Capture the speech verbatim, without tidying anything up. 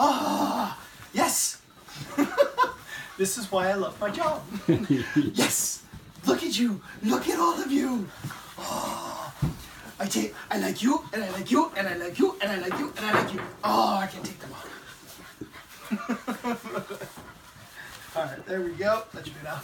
Ah, yes. This is why I love my job. Yes. Look at you. Look at all of you. Oh, I take. I like you, and I like you, and I like you, and I like you, and I like you. Oh, I can take them all. All right, there we go. Let you do now.